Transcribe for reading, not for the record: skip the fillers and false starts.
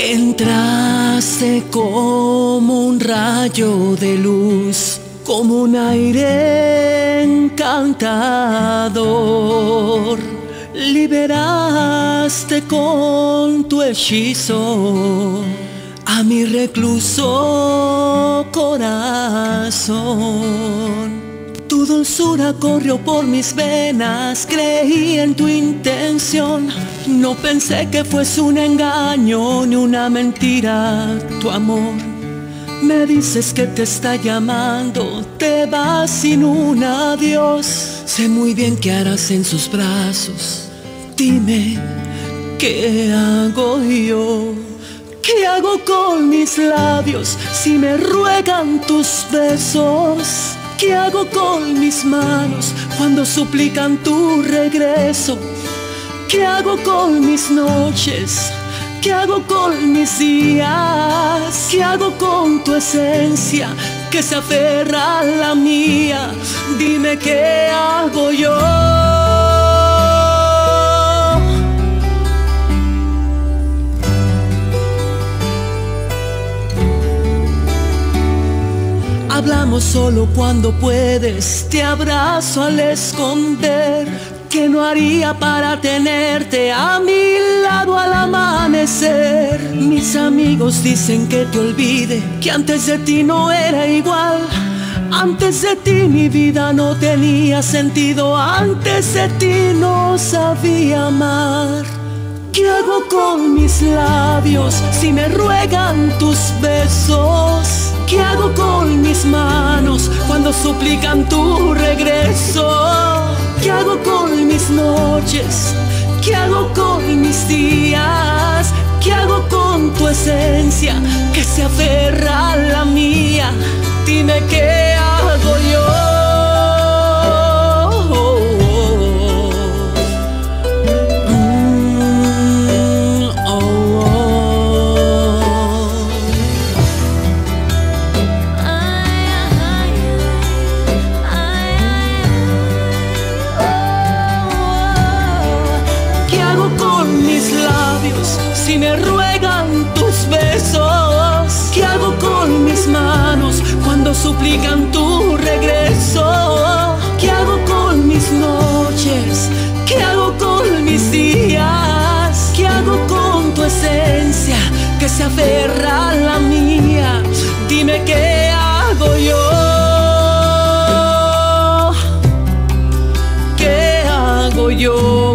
Entraste como un rayo de luz, como un aire encantador. Liberaste con tu hechizo a mi recluso corazón. Tu dulzura corrió por mis venas, creí en tu intención. No pensé que fuese un engaño ni una mentira tu amor. Me dices que te está llamando, te vas sin un adiós. Sé muy bien qué harás en sus brazos. Dime, ¿qué hago yo? ¿Qué hago con mis labios si me ruegan tus besos? ¿Qué hago con mis manos cuando suplican tu regreso? ¿Qué hago con mis noches? ¿Qué hago con mis días? ¿Qué hago con tu esencia que se aferra a la mía? Dime, ¿qué hago yo? Hablamos solo cuando puedes, te abrazo al esconder. ¿Qué no haría para tenerte a mi lado al amanecer? Mis amigos dicen que te olvide, que antes de ti no era igual. Antes de ti mi vida no tenía sentido, antes de ti no sabía amar. ¿Qué hago con mis labios si me ruegan tus besos? ¿Qué hago con mis manos cuando suplican tu regreso? ¿Qué hago con mis noches? ¿Qué hago con mis días? ¿Qué hago con tu esencia que se aferra a la mía? Dime, ¿qué hago yo? Si me ruegan tus besos, ¿qué hago con mis manos cuando suplican tu regreso? ¿Qué hago con mis noches? ¿Qué hago con mis días? ¿Qué hago con tu esencia que se aferra a la mía? Dime, ¿qué hago yo? ¿Qué hago yo?